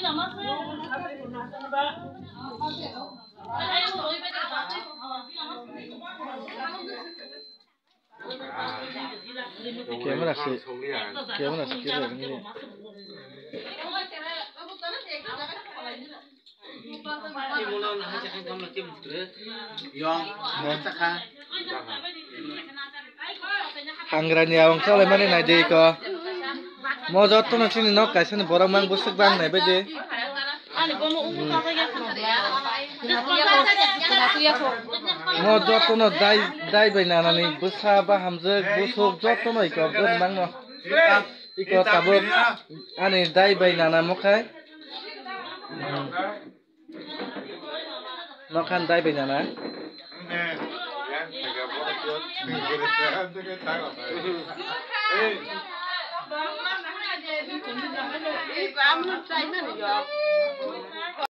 Camera sih kira ini. Hangran awang soalnya mana nadi ko. Mau jatuh nanti nih nok kasih nih borang mang busuk bang nih bede. Mau jatuh no dai bayi nih busa bah hamzek busuk jatuh no iko gun bang no. Iko tabuk ane dai bayi mokai. Mokan dai bayi